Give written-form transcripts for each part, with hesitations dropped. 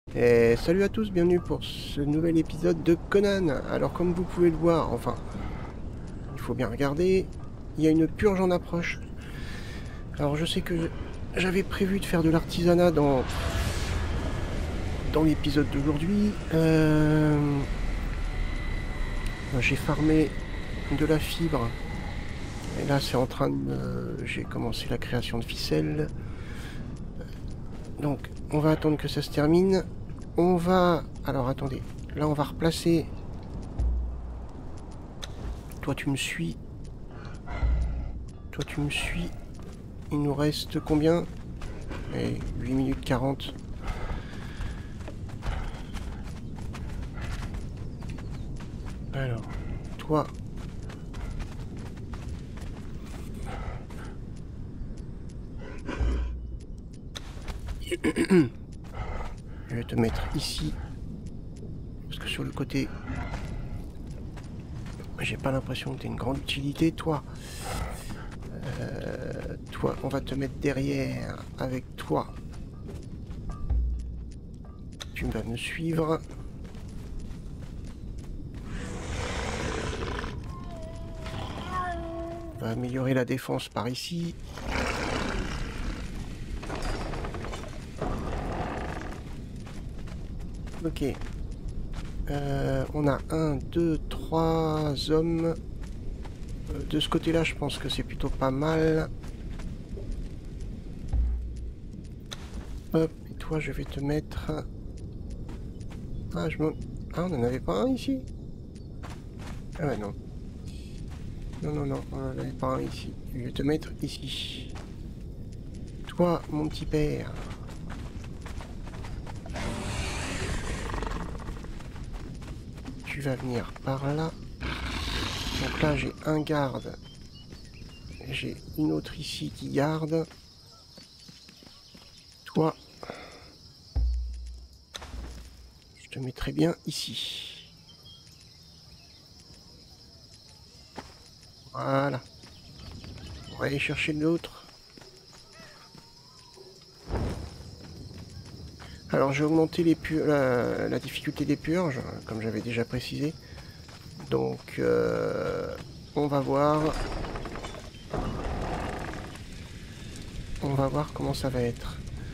Et salut à tous, bienvenue pour ce nouvel épisode de Conan. Alors comme vous pouvez le voir, enfin, il faut bien regarder, il y a une purge en approche. Alors je sais que j'avais prévu de faire de l'artisanat dans l'épisode d'aujourd'hui. J'ai farmé de la fibre. Et là c'est en train de... j'ai commencé la création de ficelles. Donc on va attendre que ça se termine. On va... Alors attendez, là on va replacer... Toi tu me suis. Toi tu me suis. Il nous reste combien? Et 8 minutes 40. Alors, toi... Je vais te mettre ici. Parce que sur le côté... J'ai pas l'impression que tu aies une grande utilité. Toi, on va te mettre derrière avec toi. Tu vas me suivre. On va améliorer la défense par ici. Ok. On a 1, 2, 3 hommes. De ce côté-là, je pense que c'est plutôt pas mal. Hop, et toi, je vais te mettre... Ah, ah, on n'en avait pas un ici? Ah ouais, non. Non, on n'en avait pas un ici. Je vais te mettre ici. Toi, mon petit père. Tu vas venir par là. Donc là, j'ai un garde. J'ai une autre ici qui garde. Toi, je te mettrai bien ici. Voilà. On va aller chercher l'autre. Alors j'ai augmenté la difficulté des purges, comme j'avais déjà précisé. Donc on va voir. On va voir comment ça va être.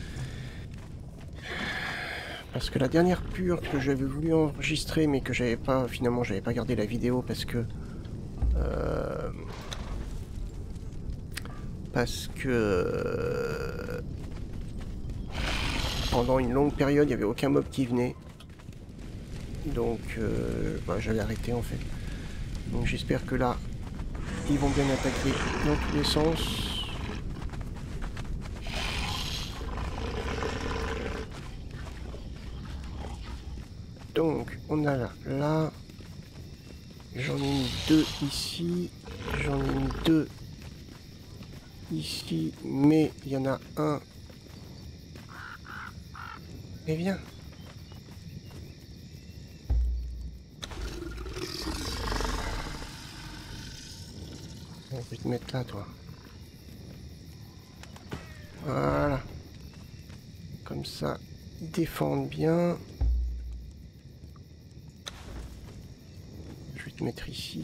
Parce que la dernière purge que j'avais voulu enregistrer, mais que j'avais pas, finalement j'avais pas gardé la vidéo parce que pendant une longue période il n'y avait aucun mob qui venait. Donc j'avais arrêté en fait. Donc j'espère que là ils vont bien attaquer dans tous les sens. Donc on a là, j'en ai mis 2 ici, j'en ai mis 2 ici, mais il y en a un. Mais viens. On va te mettre là, toi. Voilà. Comme ça, ils défendent bien. Je vais te mettre ici.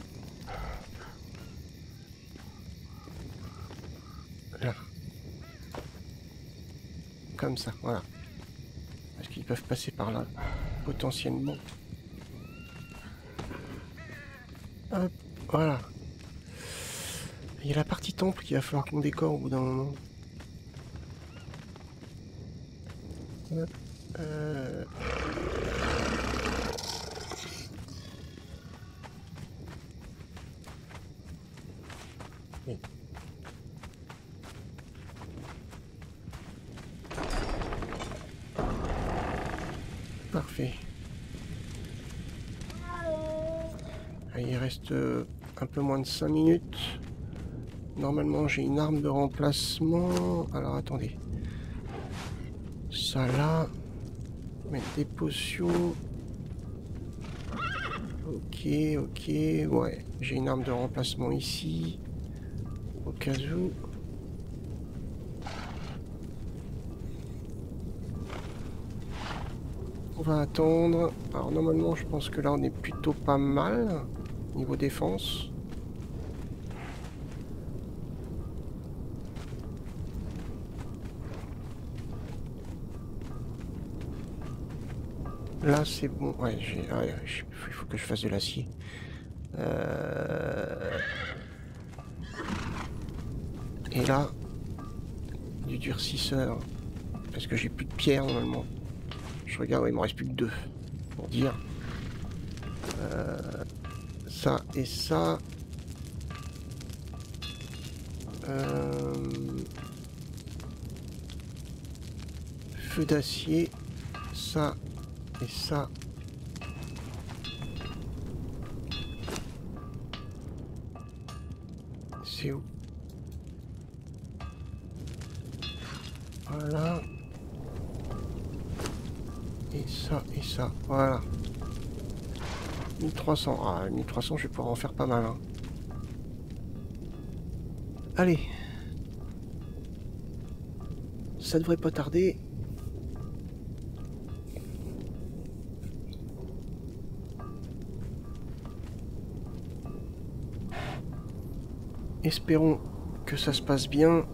Là. Comme ça, voilà. Parce qu'ils peuvent passer par là, potentiellement. Hop, voilà. Il y a la partie temple qu'il va falloir qu'on décore au bout d'un moment. Hop. Oui. Parfait. Il reste un peu moins de 5 minutes. Normalement, j'ai une arme de remplacement. Alors, attendez. Ça là. Mettre des potions. Ok, ouais. J'ai une arme de remplacement ici. Au cas où. On va attendre. Alors normalement je pense que là on est plutôt pas mal niveau défense. Là c'est bon. Ouais, il faut que je fasse de l'acier. Et là, du durcisseur. Parce que j'ai plus de pierre normalement. Je regarde, ouais, il m'en reste plus que 2. Pour dire. Ça et ça. Feu d'acier. Ça et ça. C'est où? Voilà. Et ça. Voilà. 1300. Ah, 1300, je vais pouvoir en faire pas mal. Hein. Allez. Ça devrait pas tarder. Espérons que ça se passe bien.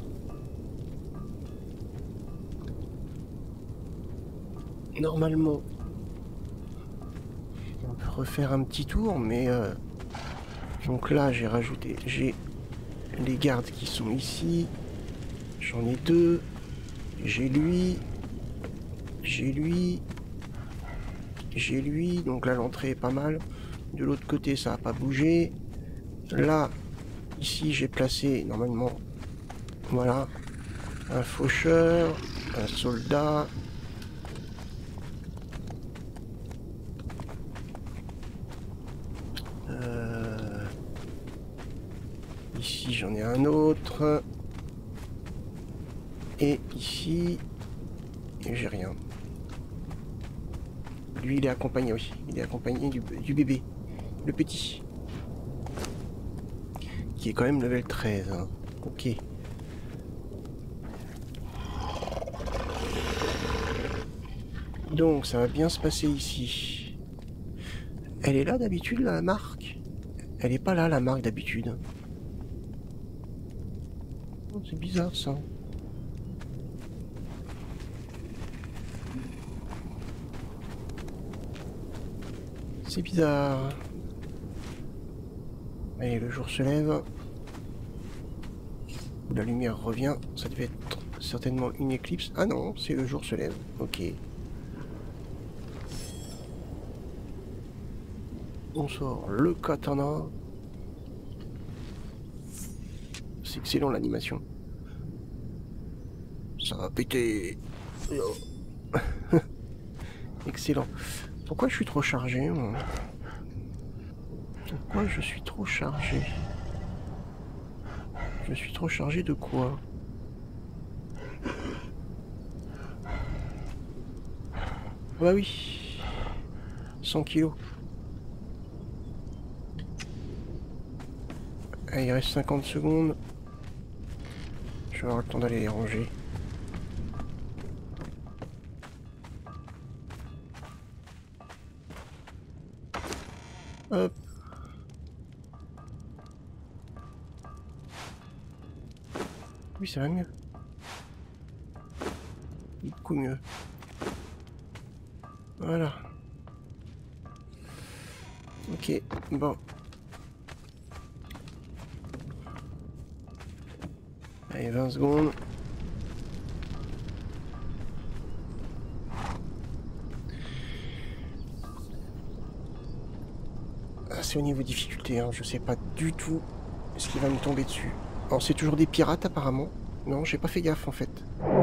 Normalement, on peut refaire un petit tour, mais donc là j'ai rajouté, j'ai les gardes qui sont ici, j'en ai 2, j'ai lui, donc là l'entrée est pas mal, de l'autre côté ça n'a pas bougé, là, ici j'ai placé normalement, voilà, un faucheur, un soldat. Ici j'en ai un autre. Et ici, j'ai rien. Lui il est accompagné aussi. Il est accompagné du bébé. Le petit. Qui est quand même level 13. Hein. Ok. Donc ça va bien se passer ici. Elle est là d'habitude la marque? Elle est pas là la marque d'habitude. C'est bizarre ça. C'est bizarre. Allez, le jour se lève. La lumière revient. Ça devait être certainement une éclipse. Ah non, c'est le jour se lève. Ok. On sort le katana. C'est excellent l'animation. Ça va péter. Excellent. Pourquoi je suis trop chargé? Pourquoi je suis trop chargé? Je suis trop chargé de quoi? Bah oui. 100 kilos. Allez, il reste 50 secondes. Je vais avoir le temps d'aller les ranger. Hop. Oui, ça va mieux. Beaucoup mieux. Voilà. Ok, bon. Allez, 20 secondes. Ah, c'est au niveau difficulté, hein. Je sais pas du tout ce qui va me tomber dessus. Alors c'est toujours des pirates apparemment. Non, j'ai pas fait gaffe en fait.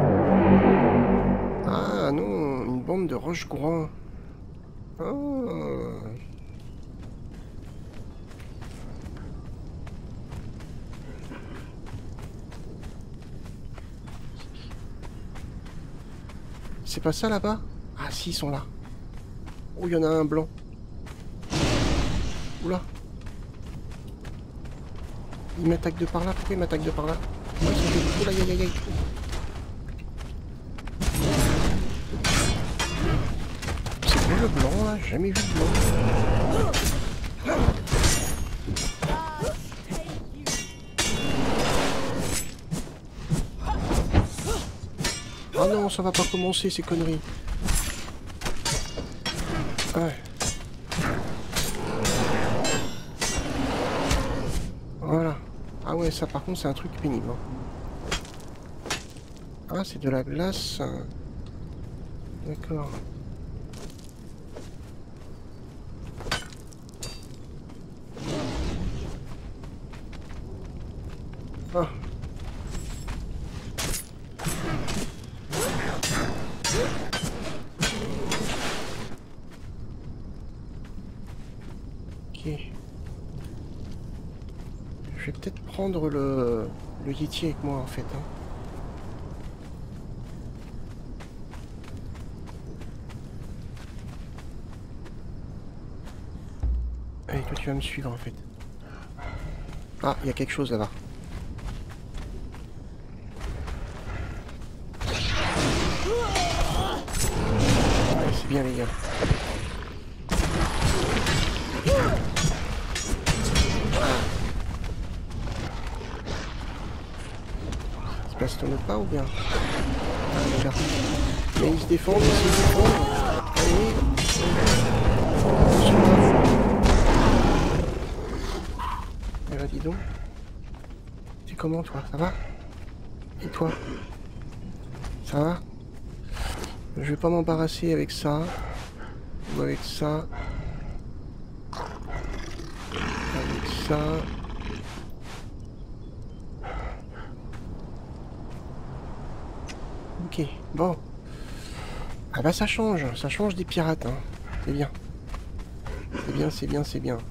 Ah non, une bande de roche-groin. Ah. C'est pas ça là-bas? Ah si, ils sont là. Oh, il y en a un blanc. Oula. Il m'attaque de par là. Pourquoi il m'attaque de par là? Oh, ils sont des... Oula, aïe, aïe, aïe. le blanc là? J'ai jamais vu le blanc. Oh non, ça va pas commencer ces conneries. Ouais. Voilà. Ah ouais, ça par contre c'est un truc pénible. Hein. Ah, c'est de la glace. D'accord. Ah. Ok. Je vais peut-être prendre le Yeti avec moi en fait. Hein. Allez, toi tu vas me suivre en fait. Ah, il y a quelque chose là-bas. Ouais, c'est bien les gars. Il se bastonne pas ou bien? Ah, il est là. Mais il se défend, il se défend. Allez. Eh ben dis donc. C'est comment toi? Ça va? Et toi? Ça va? Je vais pas m'embarrasser avec ça. Ou avec ça. Avec ça. Ok, bon. Ah bah ça change des pirates, hein. C'est bien. C'est bien, c'est bien, c'est bien.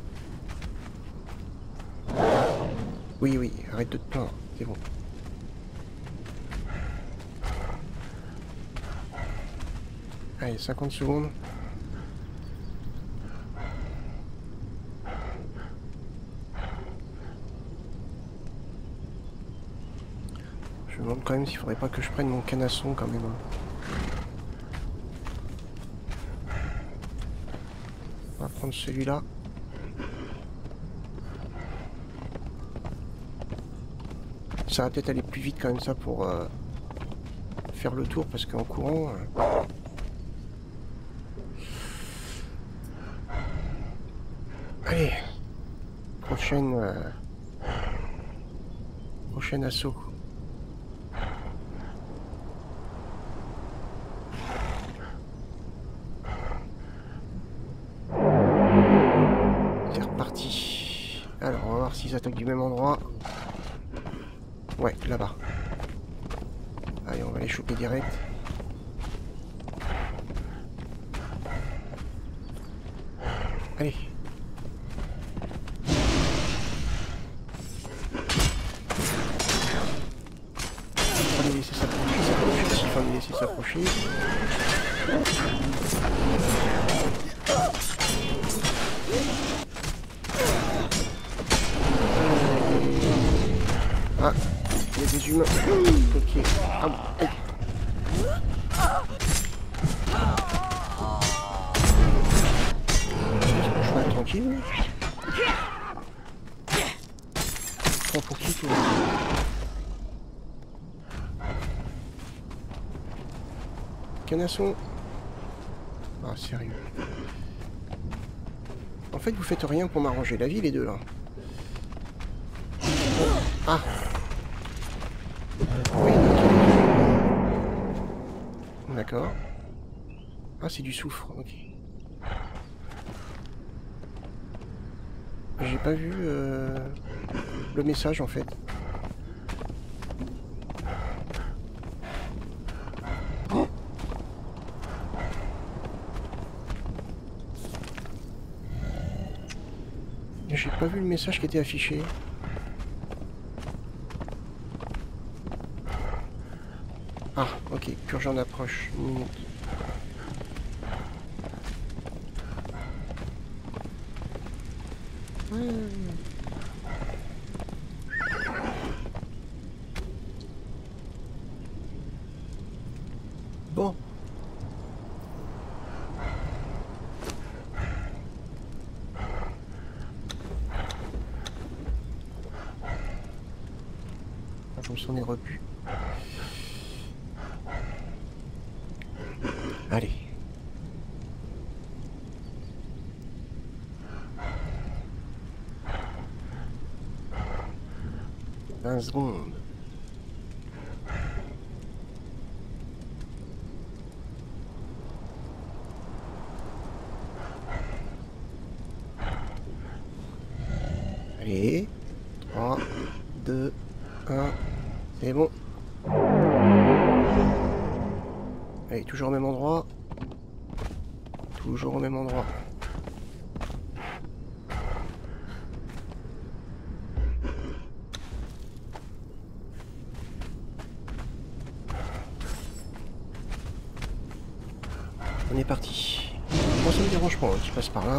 Oui, oui, arrête de te plaindre, c'est bon. Allez, 50 secondes. Je me demande quand même s'il faudrait pas que je prenne mon canasson quand même. On va prendre celui-là. Ça va peut-être aller plus vite quand même ça pour faire le tour parce qu'en courant... Allez, prochain assaut. C'est reparti. Alors, on va voir s'ils attaquent du même endroit. Ouais, là-bas. Allez, on va les choper direct. Allez. On va les laisser s'approcher. C'est pas l'objectif, on va les laisser s'approcher. Ah, il y a des humains. Ok. Ah bon. Je vais être tranquille. Prends pour qui toi? Canasson. Ah, sérieux. En fait, vous faites rien pour m'arranger la vie, les deux, là. Ah. Oui, d'accord. Ah, c'est du soufre, ok. J'ai pas vu le message, en fait. Oh. J'ai pas vu le message qui était affiché. Ah, ok, purge en approche. Une minute. Bon. on est rebu. Allez. « 20 secondes. Allez. 3, 2, 1. C'est bon. Allez, toujours au même endroit. Toujours au même endroit. On est parti. Moi ça me dérange pas, hein, qui passe par là.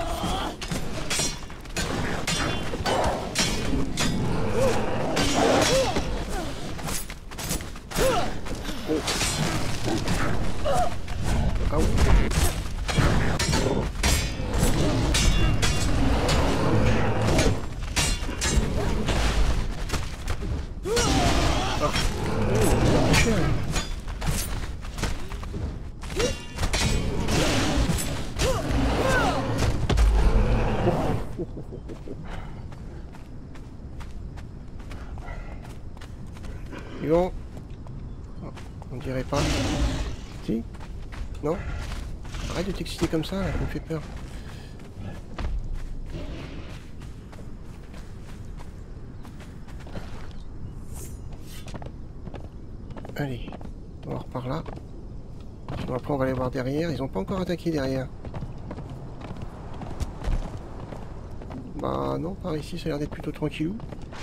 Ah oui. Bon. On dirait pas. Si? Non? Arrête de t'exciter comme ça, ça me fait peur. Allez, on va voir par là. Sinon après on va aller voir derrière. Ils ont pas encore attaqué derrière. Bah non, par ici ça a l'air d'être plutôt tranquillou.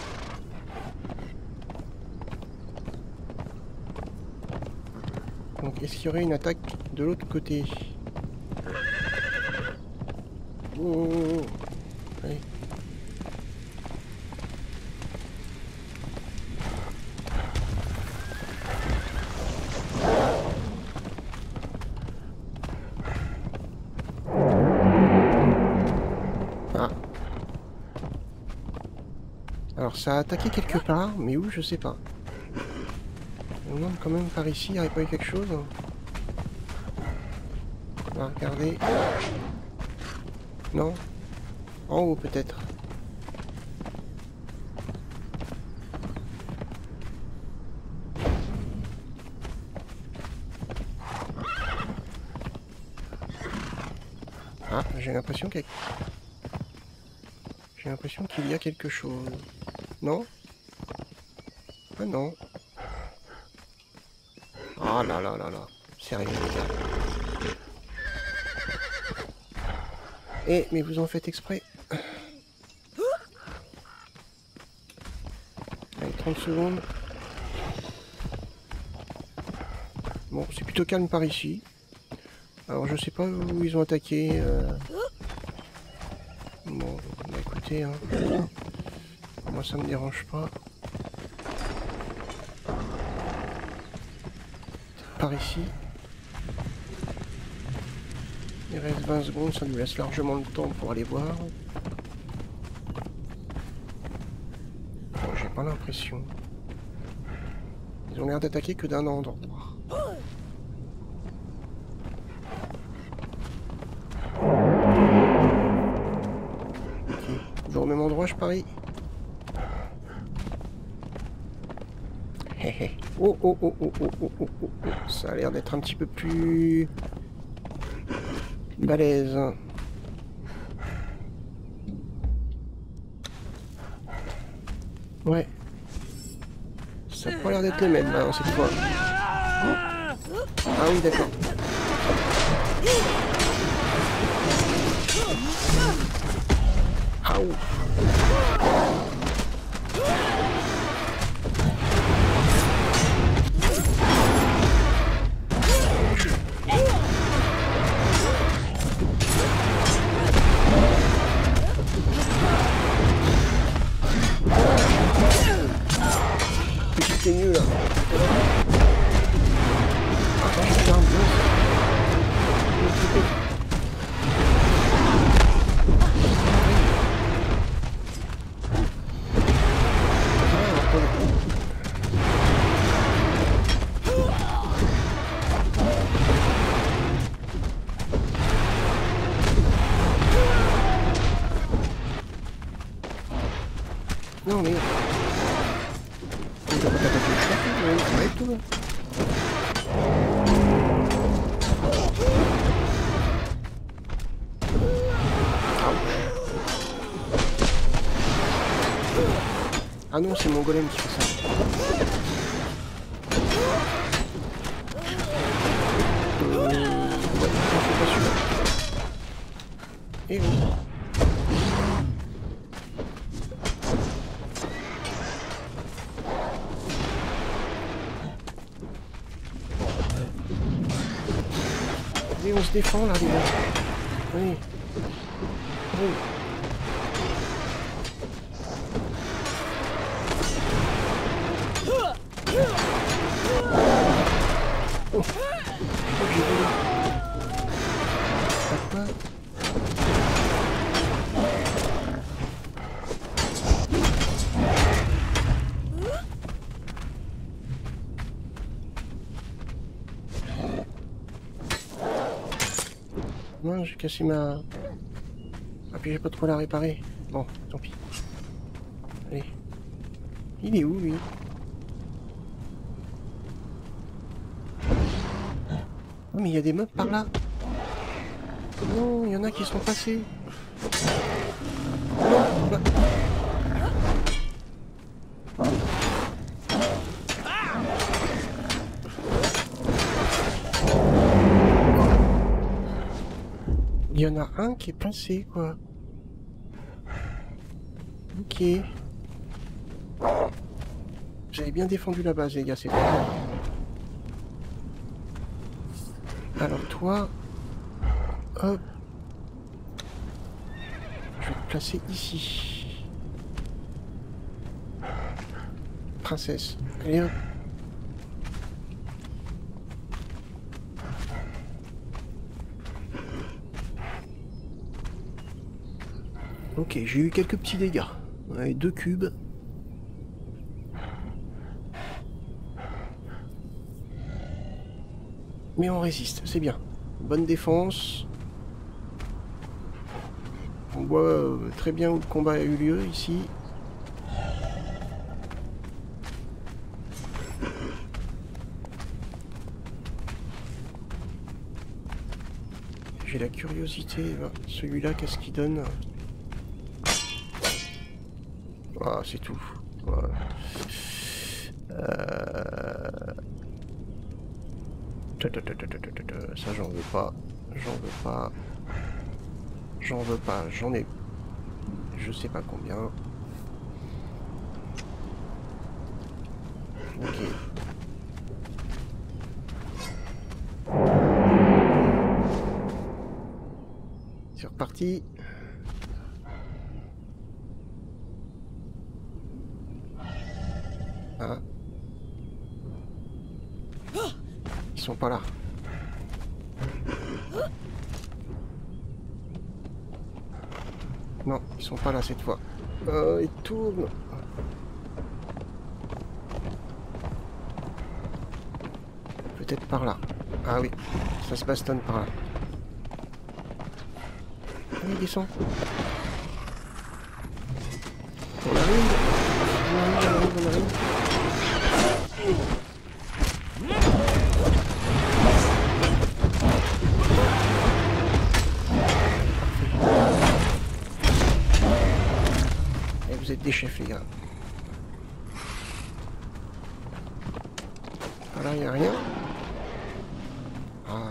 Donc est-ce qu'il y aurait une attaque de l'autre côté? Oh, oh, oh. Allez. Ah. Alors ça a attaqué quelque part, mais où je sais pas. Je me demande quand même par ici, il n'y aurait pas eu quelque chose. On va regarder. Non? En haut peut-être. Ah, j'ai l'impression qu'il y a quelque chose. Non? Ah non. Oh là là là là. Sérieux les gars. Eh, mais vous en faites exprès. Allez, 30 secondes. Bon, c'est plutôt calme par ici. Alors, je sais pas où ils ont attaqué. Bon, bah écoutez, hein. Moi ça me dérange pas. Par ici. Il reste 20 secondes, ça nous laisse largement le temps pour aller voir. Bon, j'ai pas l'impression. Ils ont l'air d'attaquer que d'un endroit. Ok, toujours au même endroit, je parie. Oh oh oh oh oh oh oh oh oh. Ça a l'air d'être un petit peu plus balèze. Ouais. Ça a pas l'air d'être les mêmes là, cette fois. Ah oui, d'accord. Ah ouh. C'est mieux là. Attends, je regarde. Ah non, c'est mon golem qui fait ça. Ouais, non, c'est pas celui-là. Et oui. Et on se défend là, les gars. Oui. Oui. Oh. Oh, j'ai volé. Pourquoi? Non, j'ai cassé ma... Ah puis j'ai pas trop la réparer. Bon, tant pis. Allez. Il est où lui? Oh mais il y a des mobs par là. Non, il y en a qui sont passés. Non, bah... Il y en a un qui est passé, quoi. Ok. J'avais bien défendu la base, les gars, c'est pas grave. Alors toi... Hop. Je vais te placer ici. Princesse. Allez hop. Ok, j'ai eu quelques petits dégâts. Ouais, 2 cubes. Mais on résiste, c'est bien. Bonne défense. On voit très bien où le combat a eu lieu ici. J'ai la curiosité. Celui-là, qu'est-ce qu'il donne? Ah, c'est tout. Voilà. Ça, j'en veux pas. J'en veux pas. J'en veux pas. J'en ai... Je sais pas combien. Ok. C'est reparti. Ah. Ils sont pas là. Non, ils sont pas là cette fois. Ils tournent. Peut-être par là. Ah oui, ça se bastonne par là. Allez, descend. On arrive. On arrive. Et vous êtes des chefs, les gars. Voilà, il n'y a rien. Ah.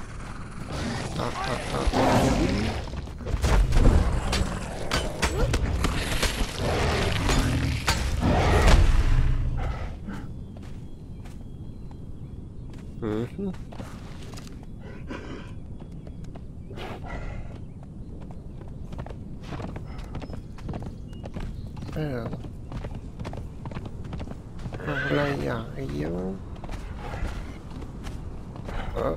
Alors. Par là, il n'y a rien. Ah.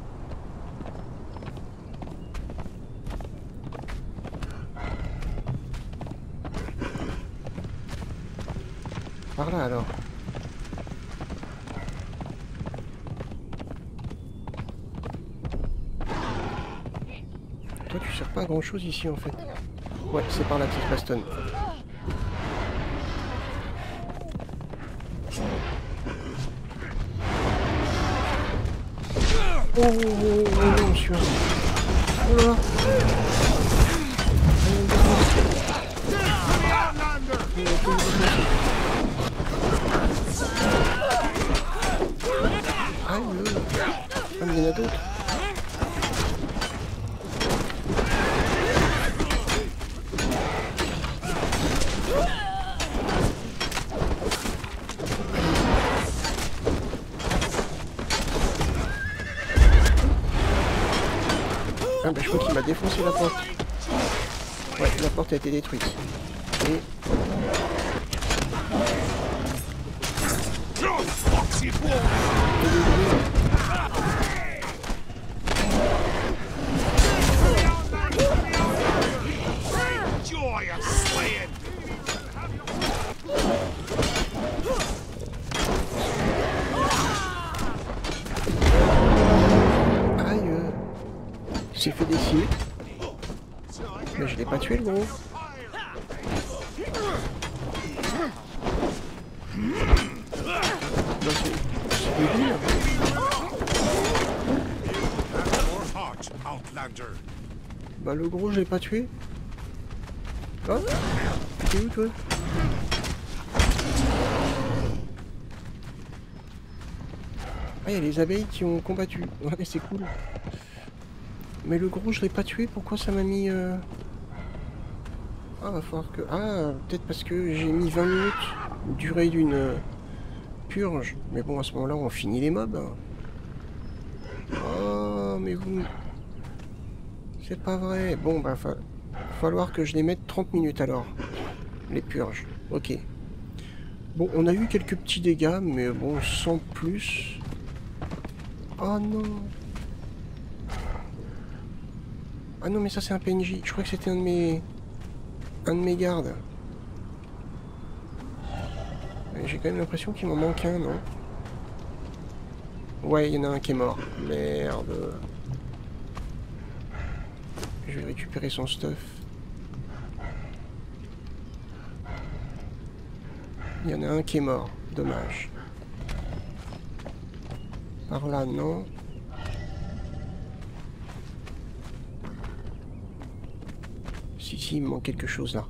Par là, alors. Toi, tu sers pas à grand chose ici, en fait. Ouais, c'est par là qu'il se bastonne. Oh, non, celui-là. Oh là. Allez, on Ah, mais il y en a d'autres. Ah bah je crois qu'il m'a défoncé la porte. Ouais, la porte a été détruite. Et... J'ai fait des signes. Mais je l'ai pas tué le gros. C'est débile. Bah le gros je l'ai pas tué. Oh, t'es où toi? Ah, il y a les abeilles qui ont combattu. Ouais, c'est cool. Mais le gros, je l'ai pas tué. Pourquoi ça m'a mis... Ah, va falloir que... Ah, peut-être parce que j'ai mis 20 minutes durée d'une purge. Mais bon, à ce moment-là, on finit les mobs. Oh, mais vous... C'est pas vrai. Bon, bah, va falloir que je les mette 30 minutes alors. Les purges. Ok. Bon, on a eu quelques petits dégâts, mais bon, sans plus. Oh non. Ah non, mais ça c'est un PNJ. Je crois que c'était un de mes gardes. J'ai quand même l'impression qu'il m'en manque un, non? Ouais, il y en a un qui est mort. Merde. Je vais récupérer son stuff. Il y en a un qui est mort. Dommage. Par là, non. Si, il me manque quelque chose là.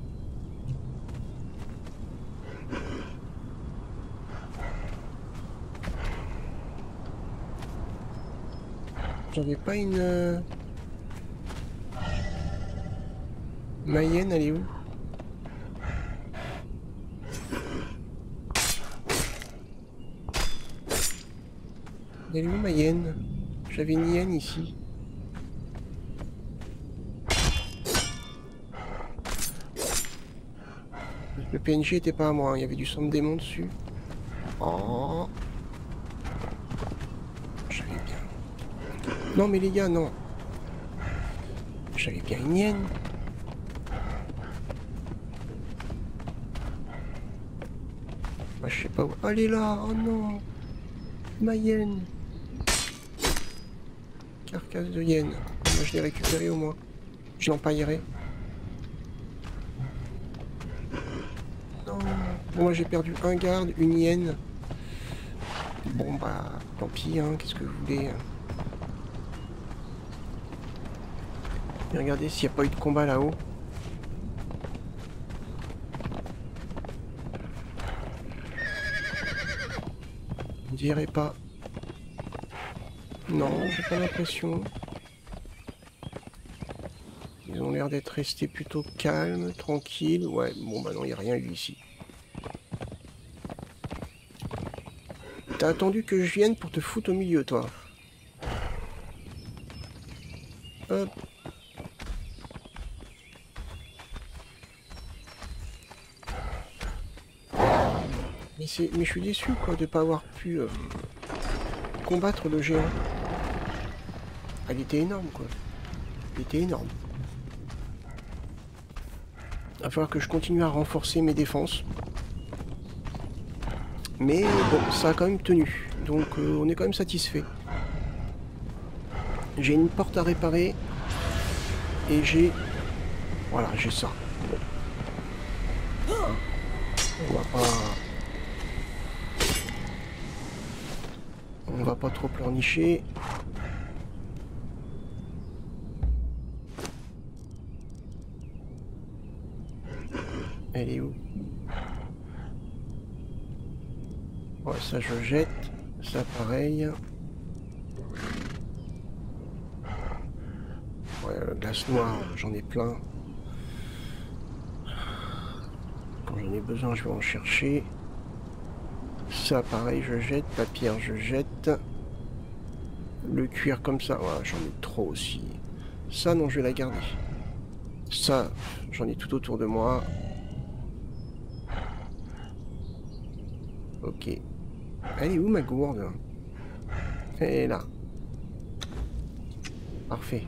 J'avais pas une... Mayenne, elle est où? Elle est où Mayenne? J'avais une hyène ici. Le PNJ était pas à moi, hein. Il y avait du sang de démon dessus. Oh. J'avais bien... Non mais les gars, non. J'avais bien une hyène. Bah, je sais pas où... Oh, elle est là. Oh non. Ma hyène. Carcasse de hyène. Moi je l'ai récupéré au moins. Je l'empaillerai. Non. Bon, moi j'ai perdu un garde, une hyène. Bon bah tant pis, hein, qu'est-ce que vous voulez. Et regardez s'il n'y a pas eu de combat là-haut. On dirait pas. Non, j'ai pas l'impression. Ils ont l'air d'être restés plutôt calmes, tranquilles. Ouais, bon bah non, il n'y a rien eu ici. T'as attendu que je vienne pour te foutre au milieu, toi. Hop. Mais je suis déçu, quoi, de pas avoir pu combattre le géant. Elle était énorme, quoi. Elle était énorme. Il va falloir que je continue à renforcer mes défenses. Mais bon, ça a quand même tenu. Donc on est quand même satisfait. J'ai une porte à réparer. Et j'ai... Voilà, j'ai ça. On va pas trop pleurnicher. Elle est où? Ouais, ça je jette. Ça pareil. Ouais, glace noire, j'en ai plein. Quand j'en ai besoin, je vais en chercher. Ça, pareil, je jette. La pierre, je jette. Le cuir comme ça, ouais, j'en ai trop aussi. Ça, non, je vais la garder. Ça, j'en ai tout autour de moi. Ok. Elle est où ma gourde? Elle est là. Parfait.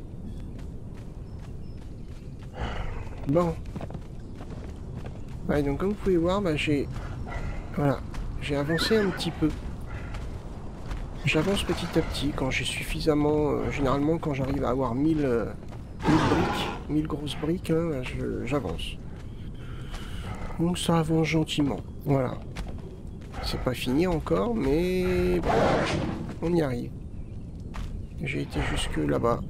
Bon. Ouais, donc comme vous pouvez voir, bah, voilà, j'ai avancé un petit peu. J'avance petit à petit quand j'ai suffisamment... généralement, quand j'arrive à avoir 1000 briques, 1000 grosses briques, hein, j'avance. Donc ça avance gentiment. Voilà. C'est pas fini encore, mais bon, on y arrive. J'ai été jusque là-bas.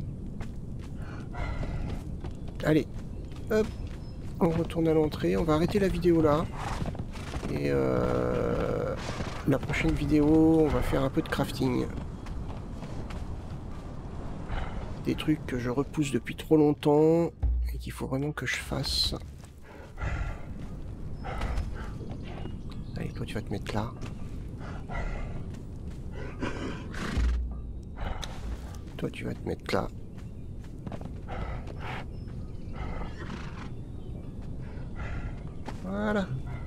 Allez, hop, on retourne à l'entrée. On va arrêter la vidéo là. Et la prochaine vidéo, on va faire un peu de crafting. Des trucs que je repousse depuis trop longtemps et qu'il faut vraiment que je fasse. Allez, toi tu vas te mettre là. Toi tu vas te mettre là. Voilà.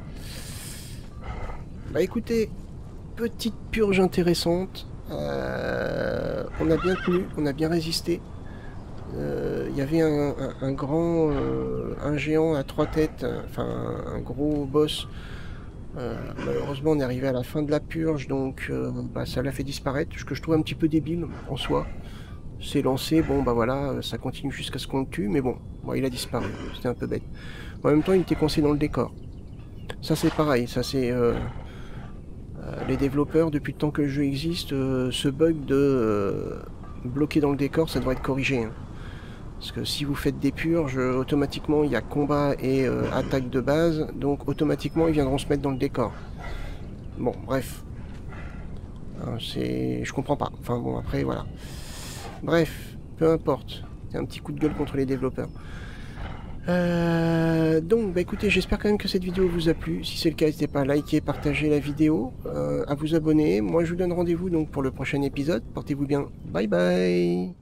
Bah écoutez, petite purge intéressante. On a bien tenu, on a bien résisté. Il y avait un grand, un géant à 3 têtes, enfin un gros boss. Malheureusement on est arrivé à la fin de la purge, donc bah, ça l'a fait disparaître, ce que je trouve un petit peu débile en soi. C'est lancé, bon bah voilà, ça continue jusqu'à ce qu'on le tue, mais bon, il a disparu, c'était un peu bête. En même temps il était coincé dans le décor. Ça c'est pareil, ça c'est... les développeurs, depuis le temps que le jeu existe, ce bug de bloquer dans le décor, ça doit être corrigé. Hein. Parce que si vous faites des purges, automatiquement il y a combat et attaque de base, donc automatiquement ils viendront se mettre dans le décor. Bon, bref. Je comprends pas. Enfin bon, après, voilà. Bref, peu importe. C'est un petit coup de gueule contre les développeurs. Donc, bah écoutez, j'espère quand même que cette vidéo vous a plu. Si c'est le cas, n'hésitez pas à liker, partager la vidéo, à vous abonner. Moi, je vous donne rendez-vous donc pour le prochain épisode. Portez-vous bien. Bye bye.